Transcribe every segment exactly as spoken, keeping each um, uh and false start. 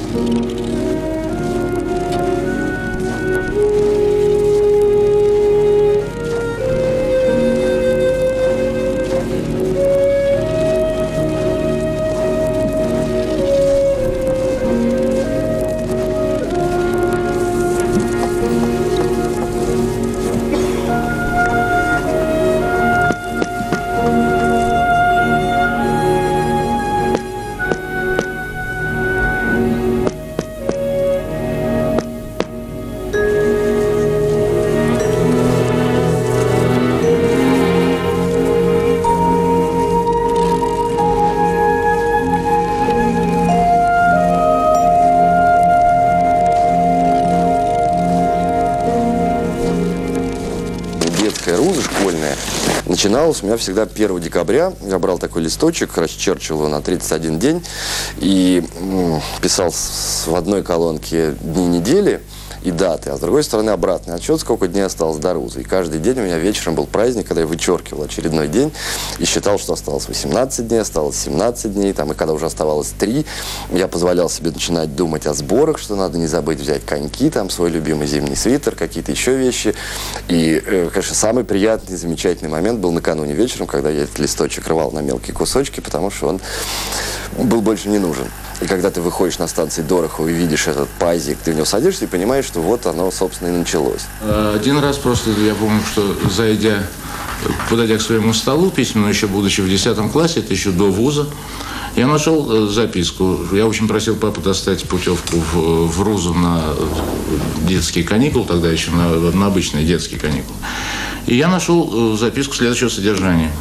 Начиналось у меня всегда первого декабря. Я брал такой листочек, расчерчивал его на тридцать один день и писал в одной колонке дни недели и даты, а с другой стороны обратный отчет, сколько дней осталось до Рузы. И каждый день у меня вечером был праздник, когда я вычеркивал очередной день и считал, что осталось восемнадцать дней, осталось семнадцать дней, там, и когда уже оставалось три, я позволял себе начинать думать о сборах, что надо не забыть взять коньки, там, свой любимый зимний свитер, какие-то еще вещи. И, э, конечно, самый приятный, замечательный момент был накануне вечером, когда я этот листочек рвал на мелкие кусочки, потому что он был больше не нужен. И когда ты выходишь на станции Дорохова и видишь этот пазик, ты в него садишься и понимаешь, что вот оно, собственно, и началось. Один раз просто, я помню, что зайдя, подойдя к своему столу письменному, еще будучи в десятом классе, это еще до вуза, я нашел записку. Я очень просил папу достать путевку в, в Рузу на детские каникулы, тогда еще на, на обычные детские каникулы. И я нашел записку следующего содержания.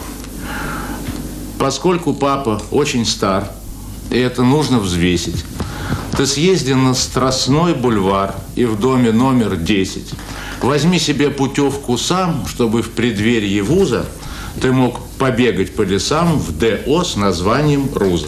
Поскольку папа очень стар, и это нужно взвесить, ты съезди на Страстной бульвар и в доме номер десять. Возьми себе путевку сам, чтобы в преддверии вуза ты мог побегать по лесам в ДО с названием Руза.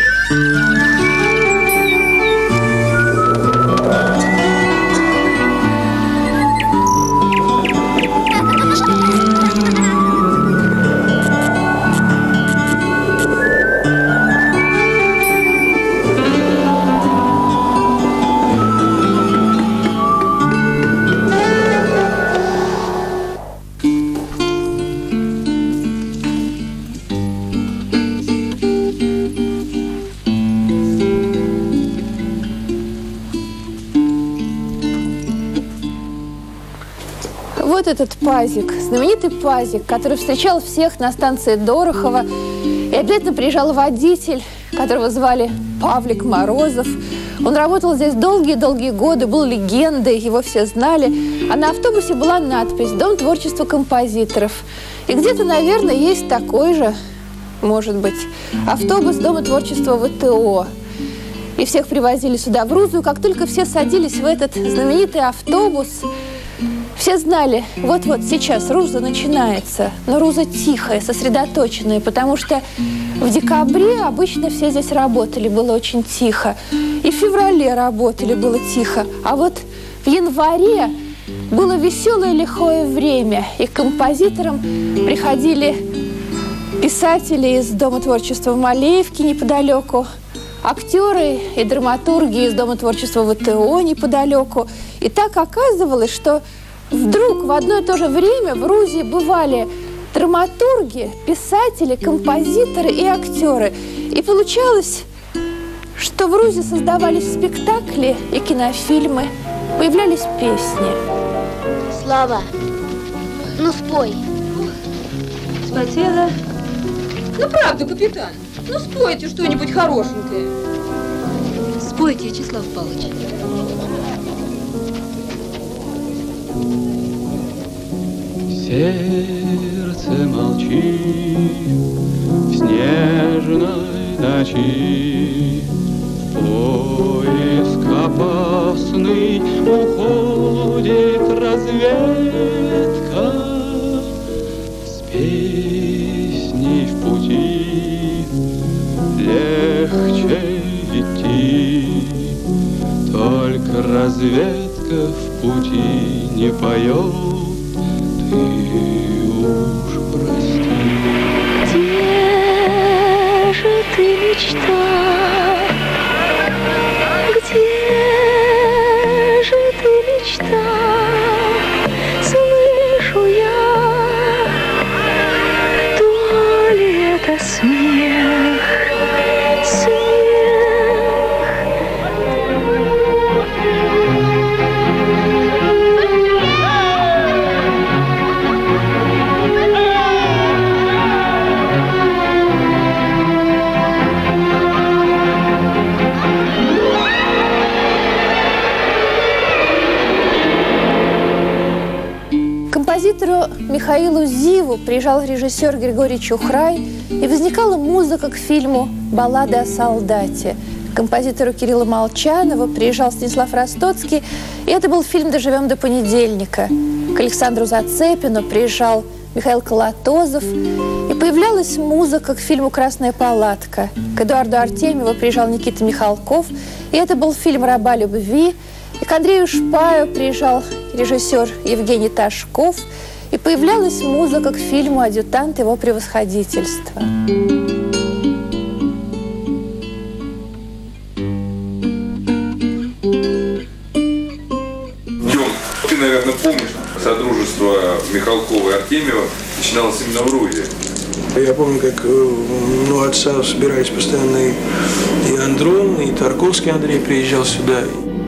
Вот этот пазик, знаменитый пазик, который встречал всех на станции Дорохова. И обязательно приезжал водитель, которого звали Павлик Морозов. Он работал здесь долгие-долгие годы, был легендой, его все знали. А на автобусе была надпись «Дом творчества композиторов». И где-то, наверное, есть такой же, может быть, автобус Дома творчества ВТО. И всех привозили сюда, в Рузу. И как только все садились в этот знаменитый автобус, все знали, вот-вот сейчас Руза начинается, но Руза тихая, сосредоточенная, потому что в декабре обычно все здесь работали, было очень тихо. И в феврале работали, было тихо. А вот в январе было веселое лихое время, и к композиторам приходили писатели из Дома творчества в Малеевке неподалеку, актеры и драматурги из Дома творчества ВТО неподалеку. И так оказывалось, что вдруг в одно и то же время в Рузе бывали драматурги, писатели, композиторы и актеры. И получалось, что в Рузе создавались спектакли и кинофильмы, появлялись песни. Слава, ну спой. Спотела? Ну правда, капитан, ну спойте что-нибудь хорошенькое. Спойте, Вячеслав Павлович. Сердце молчит в снежной ночи, поиск опасный уходит разведка, с песней в пути легче идти, только разведка в пути не поет. Ты уж прости. Где же ты, мечта? Где композитору Михаилу Зиву приезжал режиссер Григорий Чухрай, и возникала музыка к фильму «Баллада о солдате». К композитору Кирилла Молчанова приезжал Станислав Ростоцкий, и это был фильм «Доживем до понедельника». К Александру Зацепину приезжал Михаил Колотозов, и появлялась музыка к фильму «Красная палатка». К Эдуарду Артемьеву приезжал Никита Михалков, и это был фильм «Раба любви». И к Андрею Шпаю приезжал режиссер Евгений Ташков, и появлялась музыка к фильму «Адъютант его превосходительства». Ты, наверное, помнишь, содружество Михалкова и Артемьева начиналось именно в Рузе. Я помню, как ну, отца собирались постоянно и, и Андрон, и Тарковский Андрей приезжал сюда.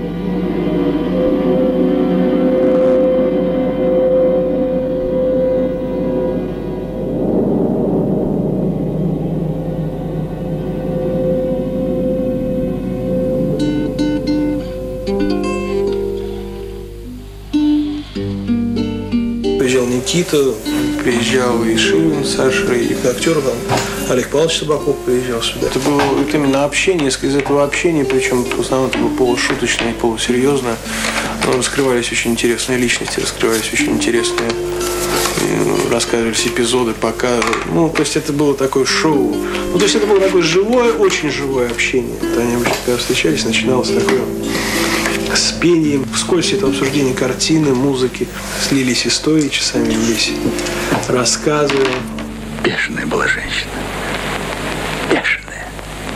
Приезжал Никита, приезжал и Шивин, Саша, и актер там Олег Павлович Табаков приезжал сюда. Это было это именно общение, из этого общения, причем в основном это было полушуточно и полусерьезно, но раскрывались очень интересные личности, раскрывались очень интересные, рассказывались эпизоды, показывали. Ну, то есть это было такое шоу. Ну, то есть это было такое живое, очень живое общение. Вот они обычно, когда встречались, начиналось такое с пением, вскользь это обсуждение картины, музыки. Слились истории часами здесь, рассказывали. Бешеная была женщина. Бешеная.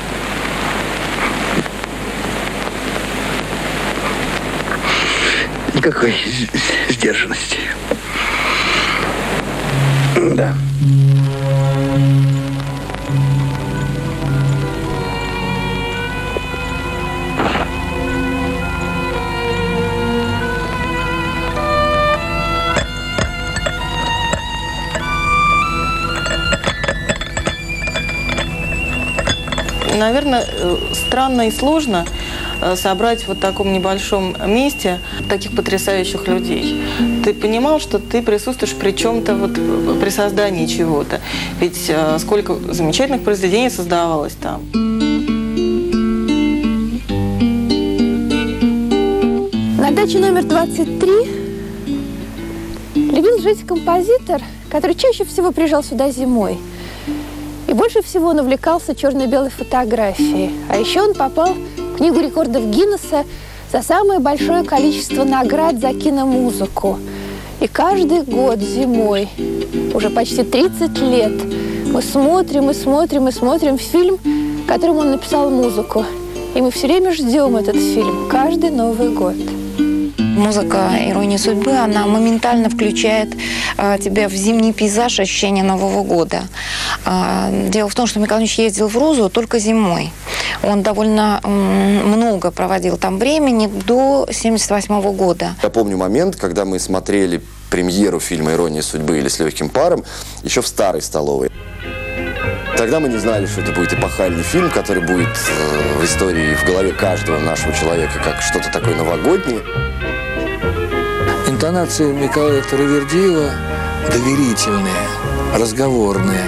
Никакой сдержанности. Да. Наверное, странно и сложно собрать вот в таком небольшом месте таких потрясающих людей. Ты понимал, что ты присутствуешь при чем-то, вот, при создании чего-то. Ведь сколько замечательных произведений создавалось там. На даче номер двадцать три любил жить композитор, который чаще всего приезжал сюда зимой. И больше всего он увлекался черно-белой фотографией. А еще он попал в книгу рекордов Гиннесса за самое большое количество наград за киномузыку. И каждый год зимой, уже почти тридцать лет, мы смотрим и смотрим и смотрим фильм, которому он написал музыку. И мы все время ждем этот фильм, каждый Новый год. Музыка «Ирония судьбы», она моментально включает а, тебя в зимний пейзаж, ощущение Нового года. А, дело в том, что Михаил Ильич ездил в Рузу только зимой. Он довольно м, много проводил там времени до семьдесят восьмого года. Я помню момент, когда мы смотрели премьеру фильма «Ирония судьбы» или «С легким паром» еще в старой столовой. Тогда мы не знали, что это будет эпохальный фильм, который будет э, в истории, в голове каждого нашего человека, как что-то такое новогоднее. Интонации Миколая Таравердиева доверительные, разговорные,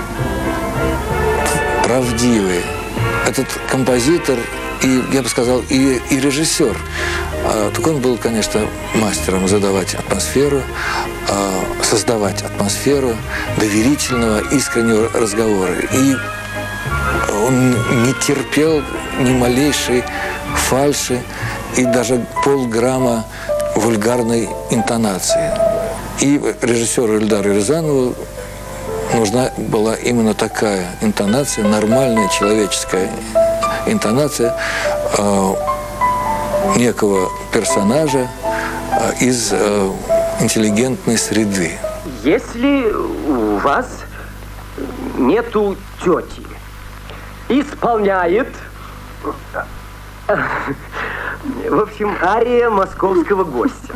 правдивые. Этот композитор и, я бы сказал, и, и режиссер. А, так он был, конечно, мастером задавать атмосферу, а, создавать атмосферу доверительного, искреннего разговора. И он не терпел ни малейшей фальши и даже полграмма вульгарной интонации. И режиссеру Эльдару Рязанову нужна была именно такая интонация, нормальная человеческая интонация э, некого персонажа э, из э, интеллигентной среды. Если у вас нету тети, исполняет, в общем, ария московского гостя.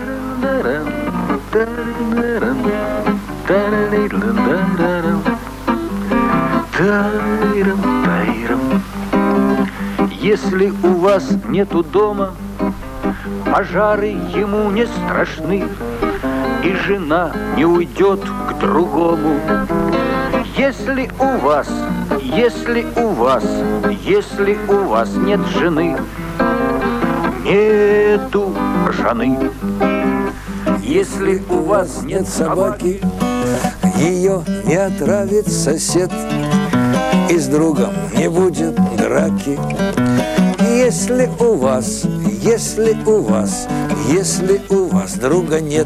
Если у вас нету дома, пожары ему не страшны. и жена не уйдет к другому. Если у вас, если у вас, если у вас нет жены, нету жены. Если у вас нет собаки, ее не отравит сосед, и с другом не будет драки. Если у вас, если у вас, если у вас друга нет,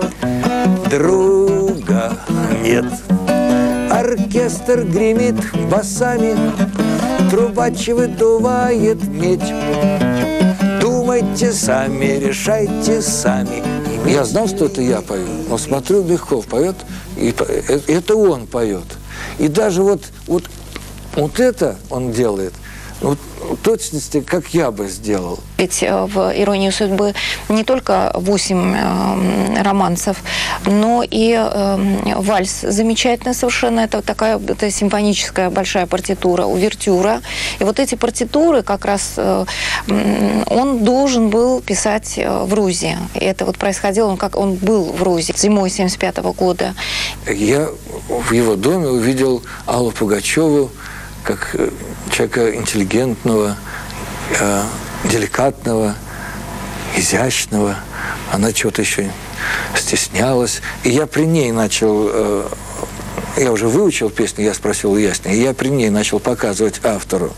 друга нет. Оркестр гремит басами, трубач выдувает медь. Думайте сами, решайте сами. Я знал, что это я пою, но смотрю, Легков поет, и это он поет. И даже вот, вот, вот это он делает, вот, в точности, как я бы сделал. Ведь в «Иронии судьбы» не только восемь э, романсов, но и э, вальс замечательный совершенно. Это такая это симфоническая большая партитура, увертюра. И вот эти партитуры как раз э, он должен был писать в РУЗе. И это вот происходило, он, как он был в РУЗе зимой семьдесят пятого года. Я в его доме увидел Аллу Пугачеву как человека интеллигентного, э, деликатного, изящного. Она чего-то еще стеснялась. И я при ней начал... Э, я уже выучил песню, я спросил у Ясни, и я при ней начал показывать автору.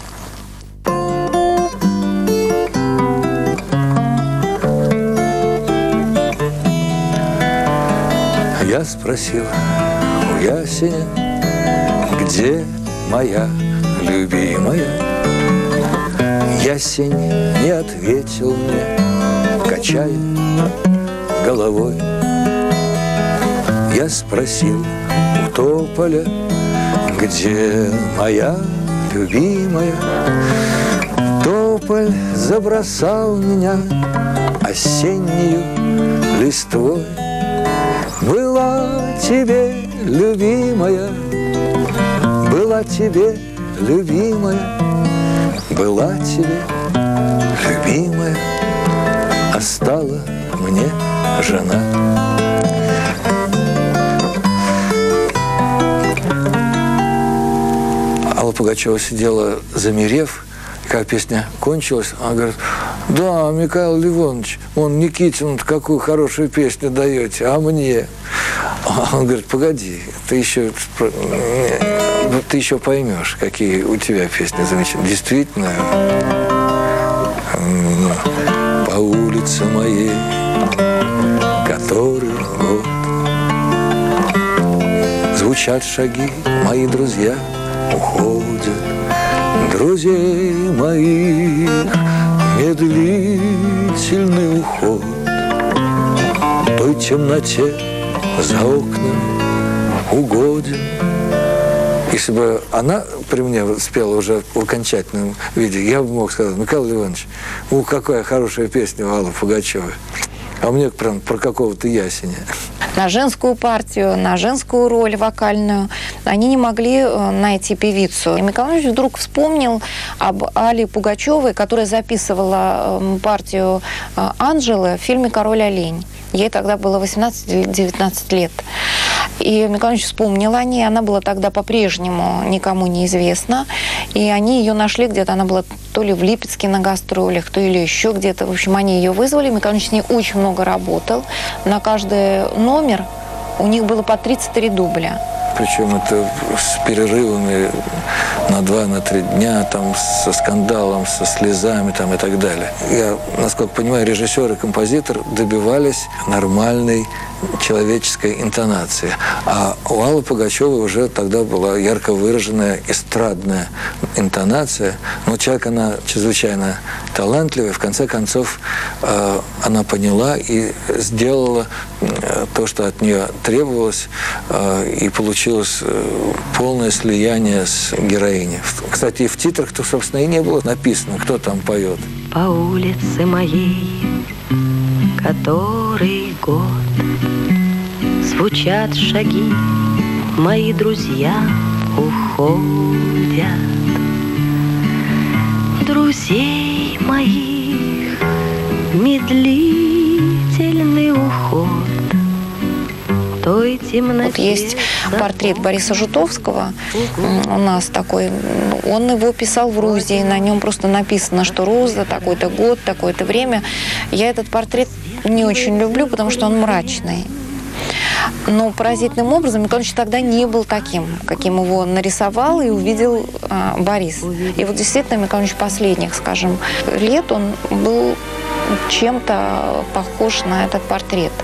Я спросил у Ясеня, где моя любимая. Ясень не ответил мне, качая головой. Я спросил у тополя, где моя любимая. Тополь забросал меня осеннюю листвой. Была тебе любимая, была тебе любимая, была тебе любимая, а стала мне жена. Алла Пугачева сидела, замерев, когда песня кончилась, она говорит: да, Михаил Ливонович, он Никитин, какую хорошую песню даете, а мне? Он говорит: погоди, ты еще, ты еще поймешь, какие у тебя песни замечательные. Действительно, по улице моей, который год, звучат шаги, мои друзья уходят. Друзей моих медлительный уход в той темноте за окнами угоден. Если бы она при мне спела уже в окончательном виде, я бы мог сказать: Михаил Иванович, ну какая хорошая песня у Аллы Пугачевой. А мне прям про какого-то Ясеня. На женскую партию, на женскую роль вокальную они не могли найти певицу. И Михаил Иванович вдруг вспомнил об Алле Пугачевой, которая записывала партию Анжелы в фильме «Король олень». Ей тогда было восемнадцать-девятнадцать лет. И Михаил Иванович вспомнил о ней. Она была тогда по-прежнему никому неизвестна. И они ее нашли где-то. Она была то ли в Липецке на гастролях, то ли еще где-то. В общем, они ее вызвали. Михаил Иванович с ней очень много работал. На каждый номер у них было по тридцать три дубля. Причем это с перерывами на два, на три дня, там, со скандалом, со слезами там, и так далее. Я, насколько понимаю, режиссер и композитор добивались нормальной человеческой интонации. А у Аллы Пугачевой уже тогда была ярко выраженная эстрадная интонация. Но человек, она чрезвычайно талантливая. В конце концов, э, она поняла и сделала э, то, что от нее требовалось, э, и получилось э, полное слияние с героиней. Кстати, и в титрах-то, собственно, и не было написано, кто там поет. По улице моей, который год, звучат шаги, мои друзья уходят. Друзей моих медлительный уход той темноте. Вот есть портрет Бориса Жутовского у нас такой. Он его писал в Рузе, на нем просто написано, что Руза, такой-то год, такое-то время. Я этот портрет не очень люблю, потому что он мрачный. Но поразительным образом Михаил Иванович тогда не был таким, каким его нарисовал и увидел а, Борис. И вот действительно Михаил Иванович последних, скажем, лет он был чем-то похож на этот портрет.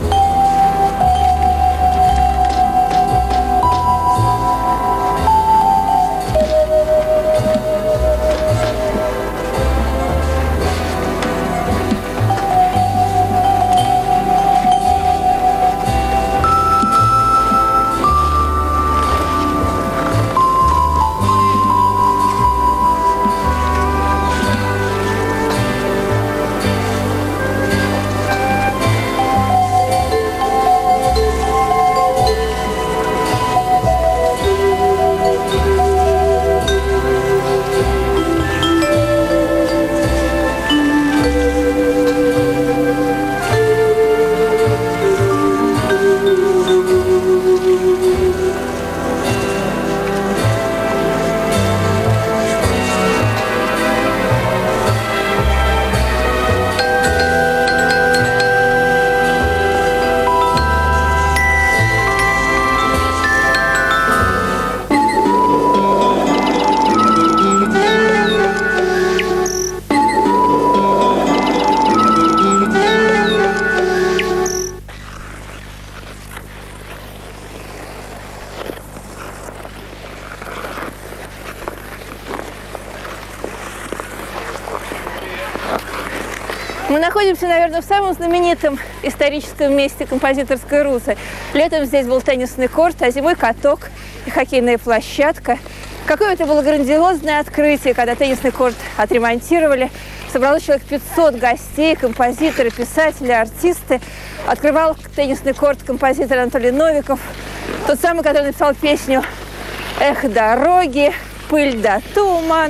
Мы находимся, наверное, в самом знаменитом историческом месте композиторской Рузы. Летом здесь был теннисный корт, а зимой каток и хоккейная площадка. Какое это было грандиозное открытие, когда теннисный корт отремонтировали. Собралось человек пятьсот гостей, композиторы, писатели, артисты. Открывал теннисный корт композитор Анатолий Новиков, тот самый, который написал песню «Эх, дороги», «Пыль да туман».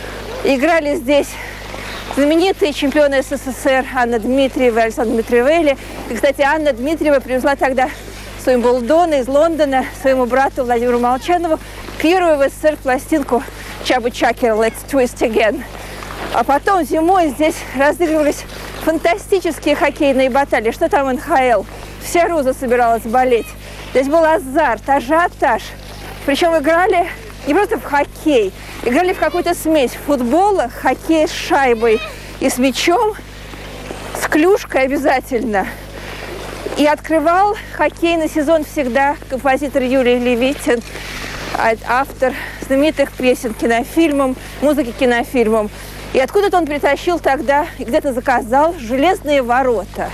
Играли здесь знаменитые чемпионы СССР Анна Дмитриева и Александр Дмитриевелли. И, кстати, Анна Дмитриева привезла тогда своим Булдона из Лондона своему брату Владимиру Молчанову к Юрию в СССР пластинку Чаба Чакера «Let's Twist Again». А потом зимой здесь разыгрывались фантастические хоккейные баталии. Что там эн ха эл? Вся Руза собиралась болеть. Здесь был азарт, ажиотаж. Причем играли не просто в хоккей, играли в какую-то смесь футбола, хоккея с шайбой и с мячом, с клюшкой обязательно. И открывал хоккейный сезон всегда композитор Юрий Левитин, автор знаменитых песен кинофильмам, музыки кинофильмам. И откуда-то он притащил тогда, и где-то заказал «Железные ворота».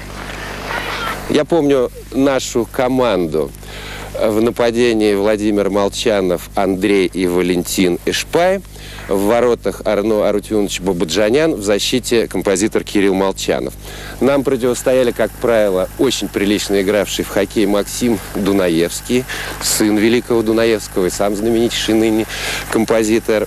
Я помню нашу команду в нападении: Владимир Молчанов, Андрей и Валентин Ишпай. В воротах Арно Арутюнович Бабаджанян, в защите композитор Кирилл Молчанов. Нам противостояли, как правило, очень прилично игравший в хоккей Максим Дунаевский, сын великого Дунаевского и сам знаменитейший ныне композитор.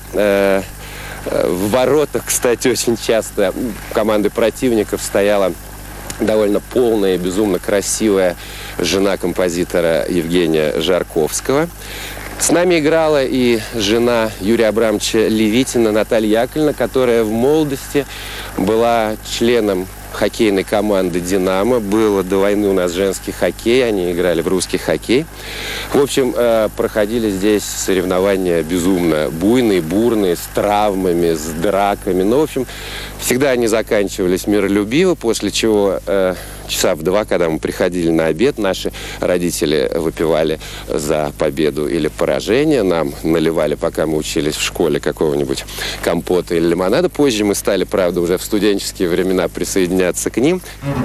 В воротах, кстати, очень часто команды противников стояла довольно полная и безумно красивая жена композитора Евгения Жарковского. С нами играла и жена Юрия Абрамовича Левитина Наталья Яковлевна, которая в молодости была членом хоккейной команды «Динамо». Было до войны у нас женский хоккей, они играли в русский хоккей. В общем, проходили здесь соревнования безумно буйные, бурные, с травмами, с драками. Но, в общем, всегда они заканчивались миролюбиво, после чего часа в два, когда мы приходили на обед, наши родители выпивали за победу или поражение. Нам наливали, пока мы учились в школе, какого-нибудь компота или лимонада. Позже мы стали, правда, уже в студенческие времена присоединяться к ним.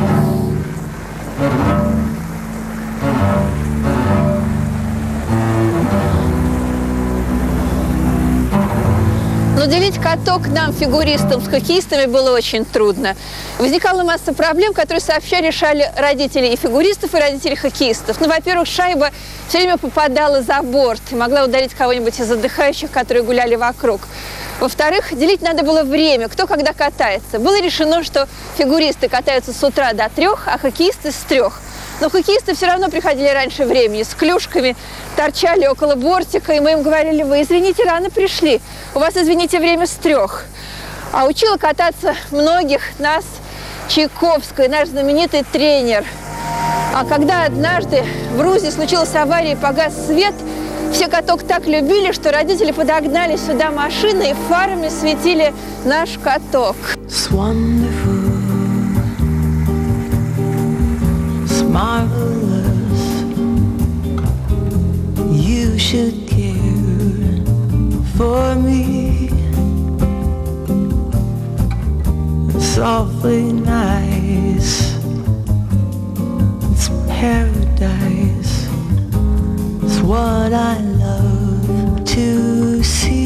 Но делить каток нам, фигуристам, с хоккеистами было очень трудно. Возникала масса проблем, которые сообща решали родители и фигуристов, и родители хоккеистов. Ну, во-первых, шайба все время попадала за борт и могла ударить кого-нибудь из отдыхающих, которые гуляли вокруг. Во-вторых, делить надо было время, кто когда катается. Было решено, что фигуристы катаются с утра до трех, а хоккеисты с трех. Но хоккеисты все равно приходили раньше времени, с клюшками, торчали около бортика, и мы им говорили: вы, извините, рано пришли, у вас, извините, время с трех. А учила кататься многих нас Чайковская, наш знаменитый тренер. А когда однажды в Рузе случилась авария и погас свет, все каток так любили, что родители подогнали сюда машины и фарами светили наш каток. You should care for me. Softly nice, it's paradise. It's what I love to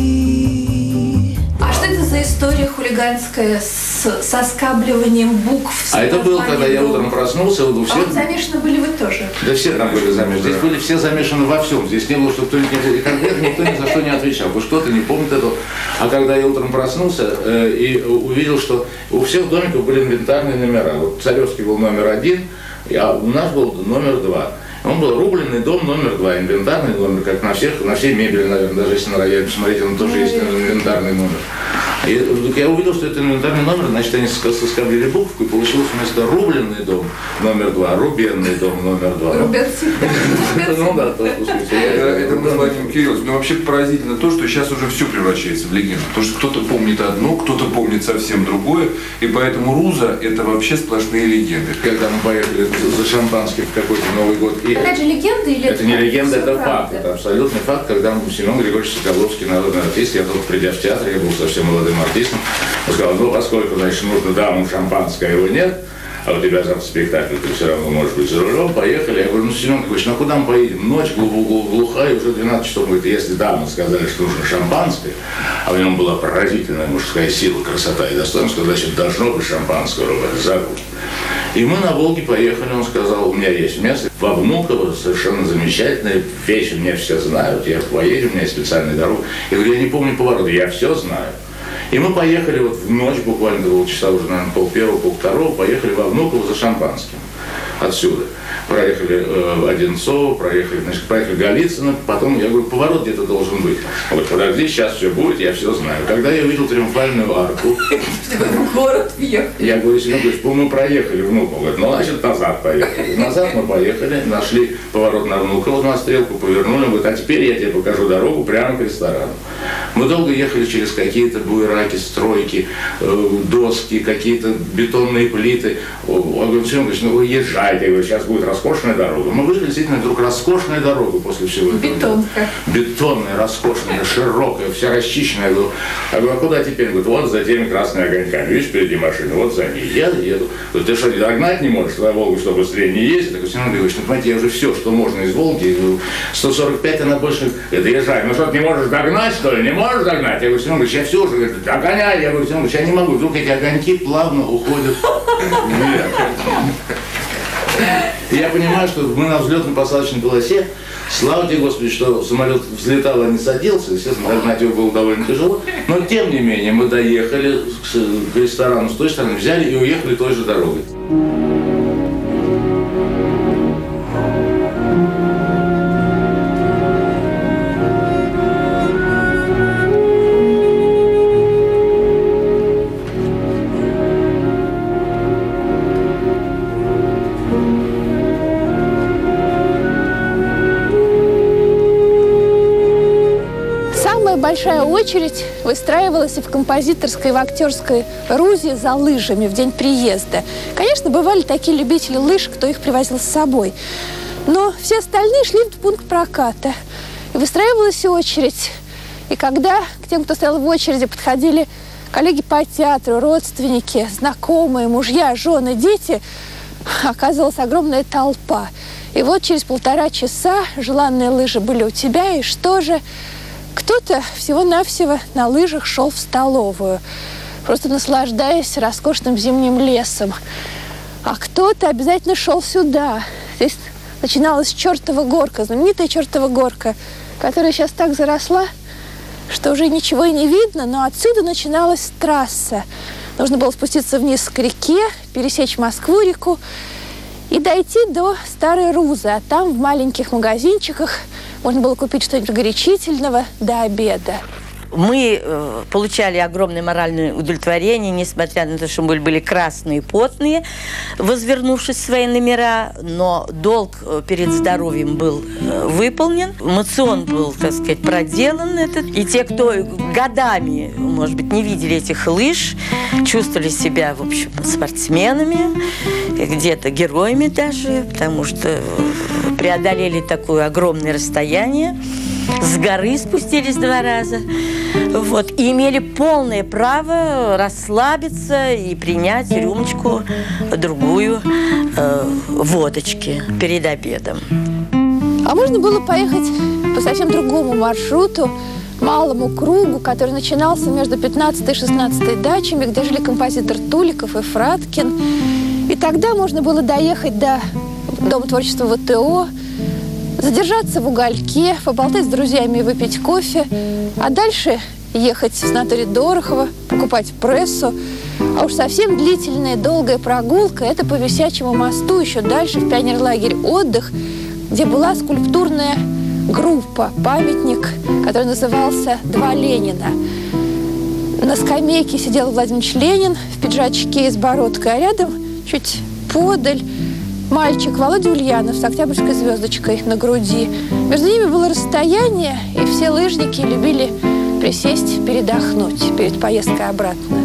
see. А что это за история хулиганская с соскабливанием букв? А это было, когда я утром проснулся, вот у всех... А вот замешаны были вы тоже? Да все там были замешаны. Здесь были все замешаны во всем. Здесь не было, что кто-нибудь не был. И конкретно никто ни за что не отвечал. Вы что-то не помнит этого. А когда я утром проснулся э, и увидел, что у всех домиков были инвентарные номера. Вот Царевский был номер один, а у нас был номер два. Он был рубленый дом номер два, инвентарный номер, как на всех, на всей мебели, наверное, даже если на рояле посмотреть, он тоже есть инвентарный номер. И я увидел, что это инвентарный номер, значит, они соскоблили буковку, и получилось вместо рубленый дом номер два, рубенный дом номер два. Рубенцы. Ну да, это мы с Владимиром Кирилловичем. Но вообще поразительно то, что сейчас уже все превращается в легенду. То, что кто-то помнит одно, кто-то помнит совсем другое, и поэтому Руза – это вообще сплошные легенды. Когда мы поехали за шампанским в какой-то Новый год. Опять же, легенда или это не легенда, это факт. Это абсолютный факт, когда Семен Григорьевич Соколовский, народный артист, я только придя в театр, я был совсем молодым артистом, он сказал: ну, поскольку, значит, нужно дамам шампанское, его нет, а у тебя завтра спектакль, ты все равно можешь быть за рулем, поехали. Я говорю: ну, Семен Григорьевич, ну куда мы поедем? Ночь глухая, уже двенадцать часов. Говорит: если дамы сказали, что нужно шампанское, а в нем была поразительная мужская сила, красота и достоинство, значит, должно быть шампанское, Роберт, забудь. И мы на Волге поехали, он сказал: у меня есть место во Внуково, совершенно замечательная вещь, меня все знают, я поеду, у меня есть специальная дорога. Я говорю: я не помню поворота, я все знаю. И мы поехали вот в ночь, буквально до часа уже, наверное, пол первого, пол второго, поехали во Внуково за шампанским отсюда. Проехали э, Одинцово, проехали, значит, проехали Голицыно, потом я говорю: поворот где-то должен быть. Он говорит: подожди, сейчас все будет, я все знаю. Когда я увидел Триумфальную арку, в город въехали. Я говорю: Семен Григорьевич, мы проехали Внуково. Говорит: ну, значит, назад поехали. Назад мы поехали, нашли поворот на Внуково, на стрелку, повернули. Он говорит: а теперь я тебе покажу дорогу прямо к ресторану. Мы долго ехали через какие-то буераки, стройки, э, доски, какие-то бетонные плиты. Он говорит: Семен Григорьевич, ну вы езжайте, я говорю, сейчас будет роскошная дорога. Мы вышли, действительно, вдруг роскошная дорога после всего этого. Бетонка. Бетонная, роскошная, широкая, вся расчищенная. Я говорю: а говорю, а куда теперь? Говорит: вот за теми красными огоньками. Видишь, впереди машина, вот за ней. Я еду. Говорю: ты что, не догнать не можешь на Волгу, что быстрее не ездить? Я говорю: Семен Григорьевич, ну, понимаете, я уже все, что можно из Волги. сто сорок пять она больше... Это езжай. Ну что, ты не можешь догнать, что ли? Не можешь догнать? Я говорю: Семен Григорьевич, я все уже. Говорит: догоняй. Я говорю: Семен Григорьевич, я не могу. Вдруг эти огоньки плавно уходят вверх. И я понимаю, что мы на взлетно-посадочной полосе, слава тебе, Господи, что самолет взлетал, а не садился, естественно, догнать его было довольно тяжело, но тем не менее мы доехали к ресторану с той стороны, взяли и уехали той же дорогой. Большая очередь выстраивалась и в композиторской, и в актерской Рузе за лыжами в день приезда. Конечно, бывали такие любители лыж, кто их привозил с собой. Но все остальные шли в пункт проката. И выстраивалась очередь. И когда к тем, кто стоял в очереди, подходили коллеги по театру, родственники, знакомые, мужья, жены, дети, оказывалась огромная толпа. И вот через полтора часа желанные лыжи были у тебя, и что же? Кто-то всего-навсего на лыжах шел в столовую, просто наслаждаясь роскошным зимним лесом. А кто-то обязательно шел сюда. Здесь начиналась чертова горка, знаменитая чертова горка, которая сейчас так заросла, что уже ничего и не видно, но отсюда начиналась трасса. Нужно было спуститься вниз к реке, пересечь Москву-реку и дойти до Старой Рузы. А там в маленьких магазинчиках можно было купить что-нибудь горячительного до обеда. Мы э, получали огромное моральное удовлетворение, несмотря на то, что мы были красные, потные, возвернувшись в свои номера, но долг перед здоровьем был э, выполнен, мацион был, так сказать, проделан этот, и те, кто годами, может быть, не видели этих лыж, чувствовали себя, в общем, спортсменами, где-то героями даже, потому что преодолели такое огромное расстояние. С горы спустились два раза. Вот, и имели полное право расслабиться и принять рюмочку другую э, водочки перед обедом. А можно было поехать по совсем другому маршруту, малому кругу, который начинался между пятнадцатой и шестнадцатой дачами, где жили композитор Туликов и Фраткин. И тогда можно было доехать до Дома творчества ВТО, задержаться в угольке, поболтать с друзьями и выпить кофе, а дальше ехать в санаторий Дорохова, покупать прессу. А уж совсем длительная, долгая прогулка – это по Висячему мосту, еще дальше в пионерлагерь «Отдых», где была скульптурная группа, памятник, который назывался «Два Ленина». На скамейке сидел Владимир Ильич Ленин в пиджачке и с бородкой, а рядом, чуть подаль, мальчик Володя Ульянов с октябрьской звездочкой на груди. Между ними было расстояние, и все лыжники любили присесть, передохнуть перед поездкой обратно.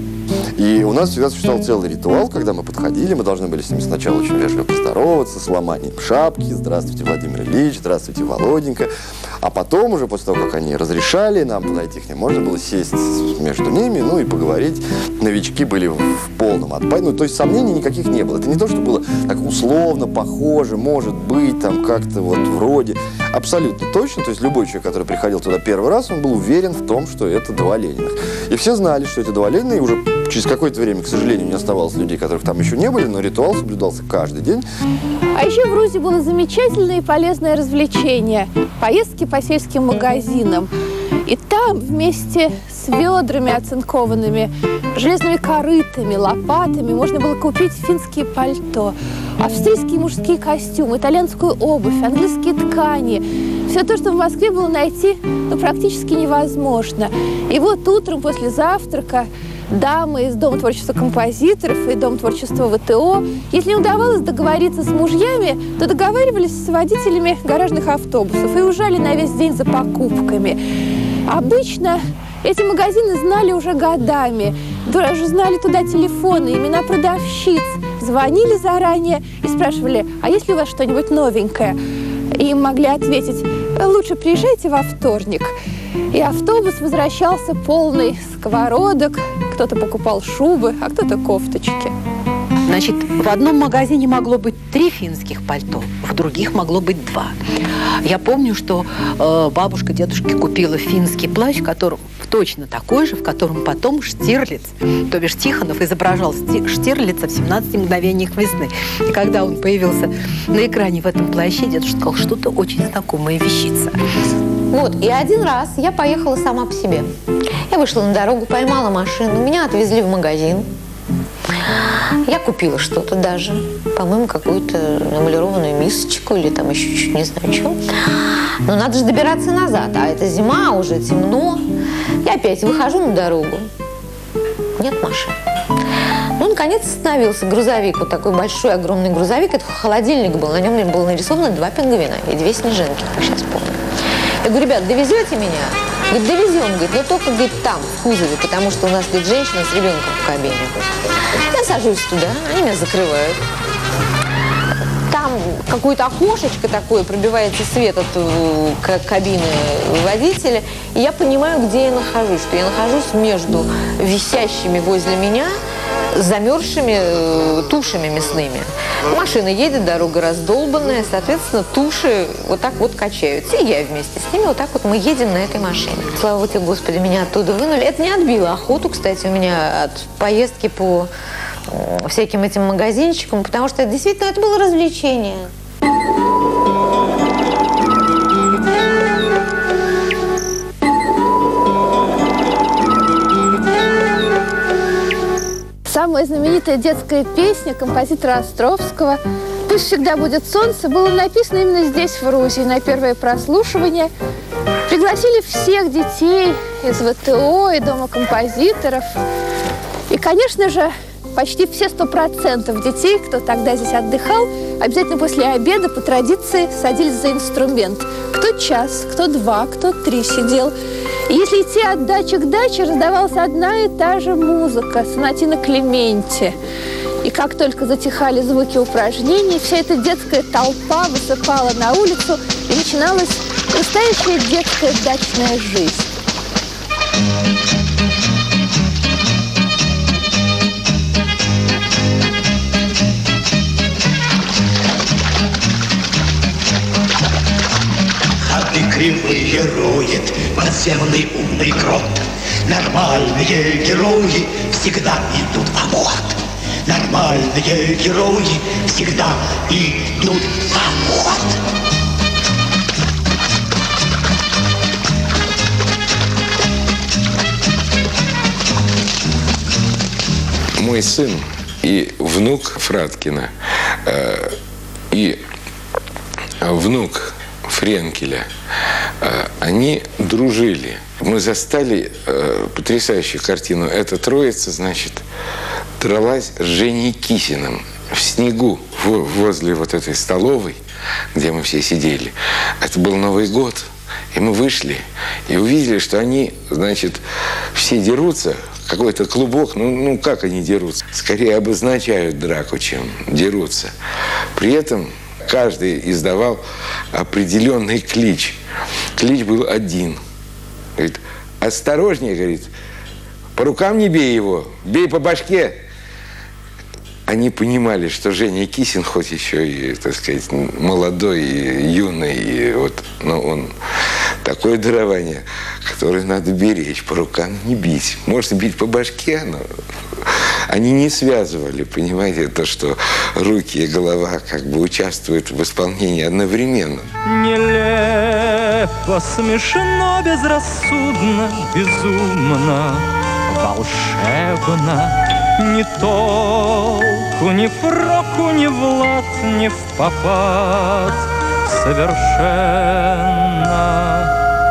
И у нас всегда существовал целый ритуал, когда мы подходили, мы должны были с ними сначала очень вежливо поздороваться, с ломанием шапки, здравствуйте, Владимир Ильич, здравствуйте, Володенька. А потом уже, после того, как они разрешали нам подойти к ним, можно было сесть между ними, ну и поговорить. Новички были в полном отпаде, ну то есть сомнений никаких не было. Это не то, что было так условно, похоже, может быть, там как-то вот вроде. Абсолютно точно, то есть любой человек, который приходил туда первый раз, он был уверен в том, что это два Лениных. И все знали, что это два Ленина, и уже через какое-то время, к сожалению, не оставалось людей, которых там еще не были, но ритуал соблюдался каждый день. А еще в Рузе было замечательное и полезное развлечение – поездки по сельским магазинам. И там вместе с ведрами оцинкованными, железными корытами, лопатами можно было купить финские пальто, австрийские мужские костюмы, итальянскую обувь, английские ткани. Все то, что в Москве было найти, ну, практически невозможно. И вот утром после завтрака дамы из Дома творчества композиторов и Дома творчества ВТО, если не удавалось договориться с мужьями, то договаривались с водителями гаражных автобусов и уезжали на весь день за покупками. Обычно эти магазины знали уже годами, даже знали туда телефоны, имена продавщиц, звонили заранее и спрашивали, а есть ли у вас что-нибудь новенькое? И им могли ответить, лучше приезжайте во вторник. И автобус возвращался полный сковородок, кто-то покупал шубы, а кто-то кофточки. Значит, в одном магазине могло быть три финских пальто, в других могло быть два. Я помню, что э, бабушка дедушке купила финский плащ, который точно такой же, в котором потом Штирлиц, то бишь Тихонов, изображал Штирлица в «семнадцати мгновениях весны». И когда он появился на экране в этом плаще, дедушка сказал, что-то очень знакомая вещица. Вот, и один раз я поехала сама по себе. Я вышла на дорогу, поймала машину, меня отвезли в магазин. Я купила что-то даже, по-моему, какую-то эмалированную мисочку или там еще чуть-чуть, не знаю, что. Но надо же добираться назад, а это зима, уже темно. Я опять выхожу на дорогу, нет машин. Ну, наконец остановился грузовик, вот такой большой, огромный грузовик, это холодильник был, на нем было нарисовано два пингвина и две снежинки, как сейчас помню. Я говорю, ребят, довезете меня? Говорит, довезем, говорит, но только, говорит, там, в кузове, потому что у нас, говорит, женщина с ребенком в кабине. Я сажусь туда, они меня закрывают. Там какое-то окошечко такое, пробивается свет от кабины водителя, и я понимаю, где я нахожусь, что я нахожусь между висящими возле меня замерзшими э, тушами мясными. Машина едет, дорога раздолбанная, соответственно, туши вот так вот качаются. И я вместе с ними вот так вот мы едем на этой машине. Слава тебе, Господи, меня оттуда вынули. Это не отбило охоту, кстати, у меня от поездки по э, всяким этим магазинчикам, потому что действительно это было развлечение. Самая знаменитая детская песня композитора Островского «Пусть всегда будет солнце» было написано именно здесь, в Рузе. На первое прослушивание пригласили всех детей из ВТО и Дома композиторов. И, конечно же, почти все сто процентов детей, кто тогда здесь отдыхал, обязательно после обеда по традиции садились за инструмент. Кто час, кто два, кто три сидел. И если идти от дачи к даче, раздавалась одна и та же музыка, сонатина Клементи. И как только затихали звуки упражнений, вся эта детская толпа высыпала на улицу, и начиналась настоящая детская дачная жизнь. Хаты кривые роет подземный умный крот. Нормальные герои всегда идут в обход. Нормальные герои всегда идут в обход. Мой сын и внук Фраткина, э, и внук Френкеля, э, они дружили. Мы застали э, потрясающую картину. Эта троица, значит, дралась с Женей Кисиным в снегу в, возле вот этой столовой, где мы все сидели. Это был Новый год. И мы вышли и увидели, что они, значит, все дерутся. Какой-то клубок, ну, ну как они дерутся? Скорее обозначают драку, чем дерутся. При этом каждый издавал определенный клич. Клич был один. Говорит, осторожнее, говорит, по рукам не бей его, бей по башке. Они понимали, что Женя Кисин, хоть еще и, так сказать, молодой, и юный, и вот, но он такое дарование, которое надо беречь, по рукам не бить. Можно бить по башке, но они не связывали, понимаете, то, что руки и голова как бы участвуют в исполнении одновременно. Нелепо, смешно, безрассудно, безумно, волшебно. Ни толку, ни фроку, ни в лад, ни в попад совершенно.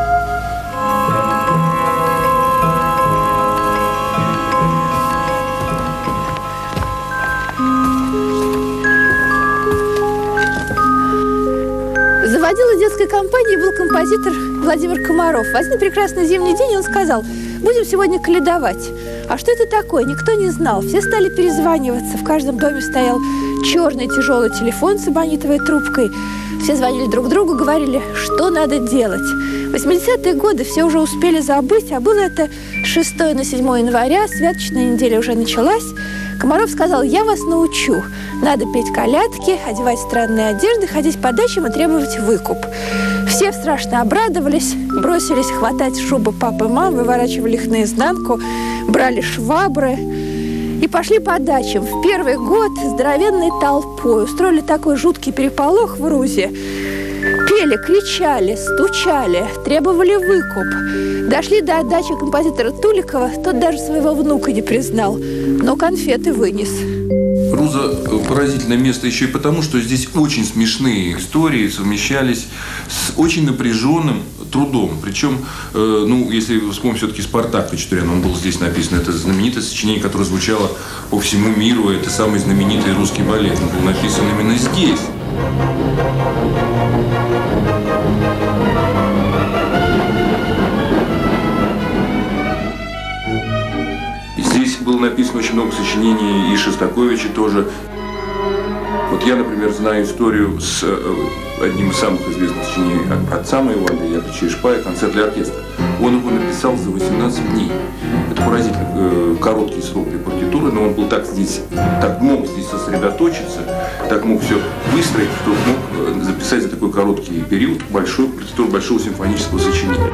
Заводила детской компании был композитор Владимир Комаров. В один прекрасный зимний день он сказал: будем сегодня каледовать. А что это такое? Никто не знал. Все стали перезваниваться. В каждом доме стоял черный тяжелый телефон с эбонитовой трубкой. Все звонили друг другу, говорили, что надо делать. В восьмидесятые годы все уже успели забыть, а было это шестое на седьмое января, святочная неделя уже началась. Комаров сказал: я вас научу. Надо петь колядки, одевать странные одежды, ходить по дачам и требовать выкуп. Все страшно обрадовались, бросились хватать шубы папы и мамы, выворачивали их наизнанку, брали швабры и пошли по дачам. В первый год здоровенной толпой устроили такой жуткий переполох в Рузе. Пели, кричали, стучали, требовали выкуп. Дошли до дачи композитора Туликова, тот даже своего внука не признал, но конфеты вынес. Руза – поразительное место еще и потому, что здесь очень смешные истории совмещались с очень напряженным трудом. Причем, э, ну, если вспомнить все-таки «Спартак» Хачатуряна, он был здесь написан, это знаменитое сочинение, которое звучало по всему миру, это самый знаменитый русский балет, он был написан именно здесь. Здесь было написано очень много сочинений и Шостаковича тоже. Вот я, например, знаю историю с одним из самых известных сочинений отца моего, Андрея Яковлевича Ишпая, «Концерт для оркестра». Он его написал за восемнадцать дней. Это поразительно э, короткий срок для партитуры, но он был так здесь, так мог здесь сосредоточиться, так мог все выстроить, что мог записать за такой короткий период большую партитуру большого симфонического сочинения.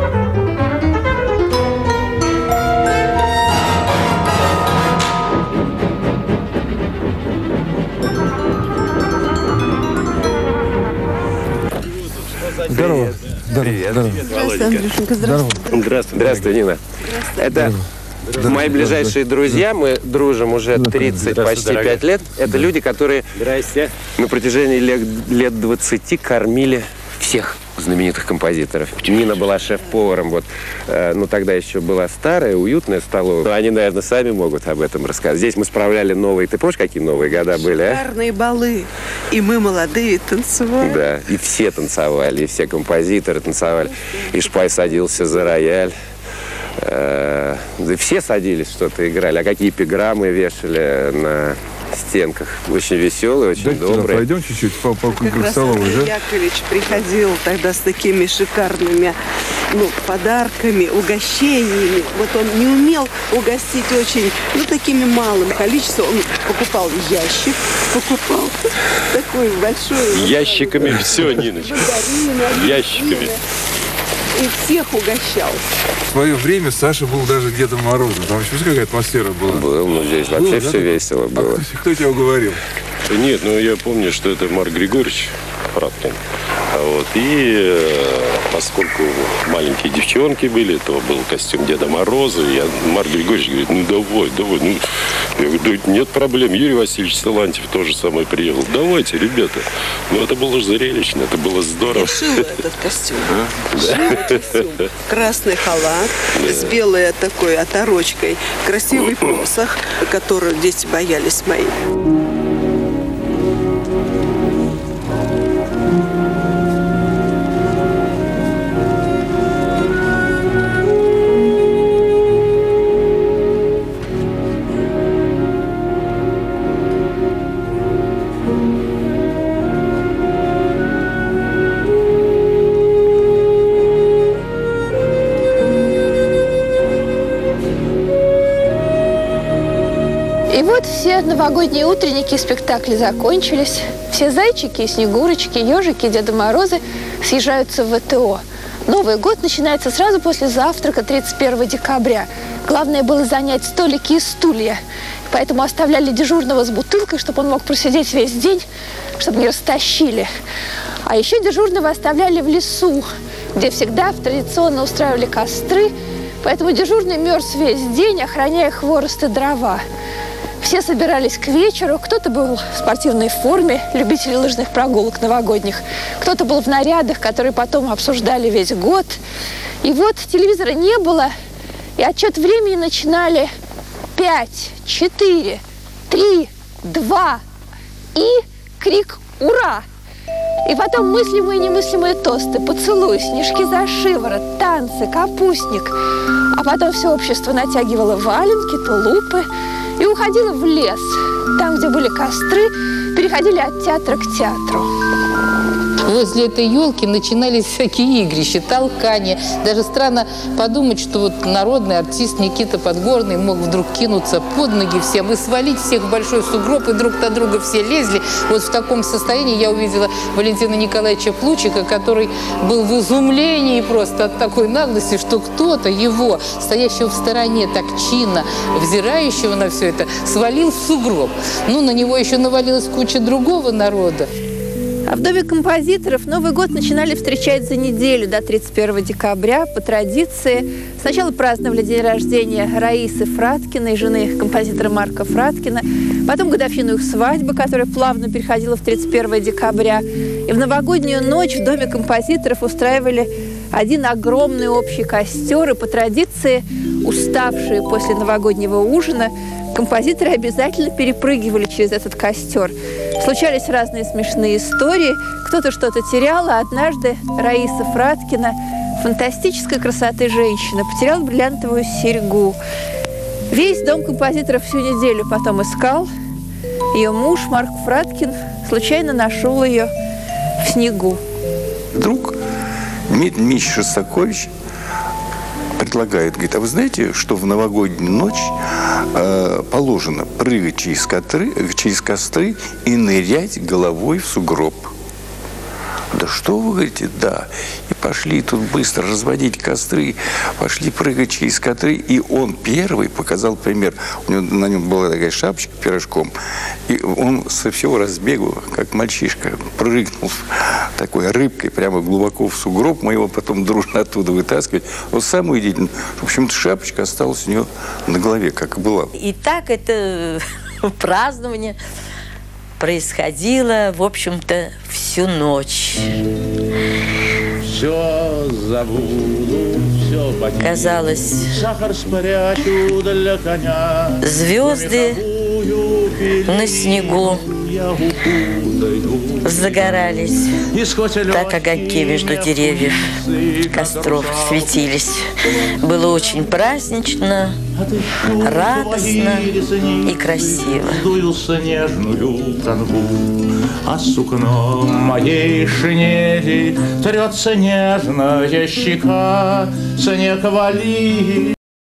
Здорово. Здорово. Привет. Здорово. Здравствуй, Андрюшенька. Здорово. Здравствуй. Здравствуй, Нина. Это Мои ближайшие друзья, мы дружим уже тридцать, почти пять лет. Это люди, которые на протяжении лет, лет двадцати кормили всех знаменитых композиторов. Нина была шеф-поваром, вот, э, ну тогда еще была старая, уютная столовая. Но они, наверное, сами могут об этом рассказать. Здесь мы справляли новые, ты помнишь, какие новые года были, а? Шикарные балы. И мы, молодые, танцевали. Да, и все танцевали, и все композиторы танцевали. И Шпай садился за рояль. Э, да все садились, что-то играли. А какие эпиграммы вешали на стенках. Очень веселые, очень Дайте добрые. Туда пойдем чуть-чуть по, по, Как по раз столовой, Андрей да? Яковлевич приходил тогда с такими шикарными, ну, подарками, угощениями. Вот он не умел угостить очень, ну, такими малым количеством. Он покупал ящик, покупал такой большой. Ящиками все, Ниночка. Ящиками. И всех угощал. В свое время Саша был даже Дедом Морозом. Там еще какая атмосфера была. Был, ну здесь вообще было, все да? весело было. А кто тебя уговорил? Нет, ну я помню, что это Марк Григорьевич Фраткин. Вот. И э, поскольку маленькие девчонки были, то был костюм Деда Мороза. И я, Марк Григорьевич говорит, ну давай, давай. Ну, я говорю, да нет проблем. Юрий Васильевич Силантьев тоже самое приехал. Давайте, ребята. Ну это было зрелищно, это было здорово. Я шила этот костюм. А? Шила костюм. Красный халат Да. с белой такой оторочкой. Красивый посох, который дети боялись мои. И вот все новогодние утренники и спектакли закончились. Все зайчики, снегурочки, ежики, Деда Морозы съезжаются в ВТО. Новый год начинается сразу после завтрака тридцать первого декабря. Главное было занять столики и стулья. Поэтому оставляли дежурного с бутылкой, чтобы он мог просидеть весь день, чтобы не растащили. А еще дежурного оставляли в лесу, где всегда традиционно устраивали костры. Поэтому дежурный мерз весь день, охраняя хворост и дрова. Все собирались к вечеру, кто-то был в спортивной форме, любители лыжных прогулок новогодних, кто-то был в нарядах, которые потом обсуждали весь год. И вот телевизора не было, и отчет времени начинали пять, четыре, три, два и крик «Ура!». И потом мыслимые и немыслимые тосты, поцелуй, снежки за шиворот, танцы, капустник. А потом все общество натягивало валенки, тулупы и уходило в лес. Там, где были костры, переходили от театра к театру. Возле этой елки начинались всякие игрища, толкания. Даже странно подумать, что вот народный артист Никита Подгорный мог вдруг кинуться под ноги всем и свалить всех в большой сугроб, и друг на друга все лезли. Вот в таком состоянии я увидела Валентина Николаевича Плучика, который был в изумлении просто от такой наглости, что кто-то его, стоящего в стороне, так чинно, взирающего на все это, свалил в сугроб. Ну, на него еще навалилась куча другого народа. А в Доме композиторов Новый год начинали встречать за неделю до тридцать первого декабря по традиции. Сначала праздновали день рождения Раисы Фраткиной, жены композитора Марка Фраткина, потом годовщину их свадьбы, которая плавно переходила в тридцать первого декабря. И в новогоднюю ночь в Доме композиторов устраивали один огромный общий костер, и по традиции, уставшие после новогоднего ужина, композиторы обязательно перепрыгивали через этот костер. Случались разные смешные истории. Кто-то что-то терял, а однажды Раиса Фраткина, фантастической красоты женщина, потеряла бриллиантовую серьгу. Весь Дом композиторов всю неделю потом искал. Ее муж Марк Фраткин случайно нашел ее в снегу. Вдруг Дмитрий Дмитриевич Шостакович предлагает, говорит, а вы знаете, что в новогоднюю ночь э, положено прыгать через костры, через костры и нырять головой в сугроб? Да что вы говорите? Да. И пошли тут быстро разводить костры, пошли прыгать через костры. И он первый показал пример. У него, на нем была такая шапочка пирожком. И он со всего разбегу, как мальчишка, прыгнул такой рыбкой прямо глубоко в сугроб. Мы его потом дружно оттуда вытаскивали. Вот самое удивительное, в общем-то, шапочка осталась у него на голове, как и была. И так это празднование происходило, в общем-то, всю ночь. Все забуду, все покину. Казалось, Сахар спрячу для коня. звезды на снегу загорались, так огоньки между деревьев костров светились. Было очень празднично, радостно и красиво. Снежную канву, а сукном моей шинели трется нежная щека, снег вали.